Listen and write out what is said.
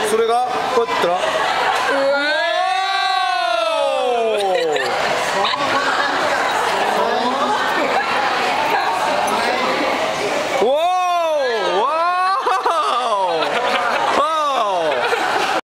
それがこうやったら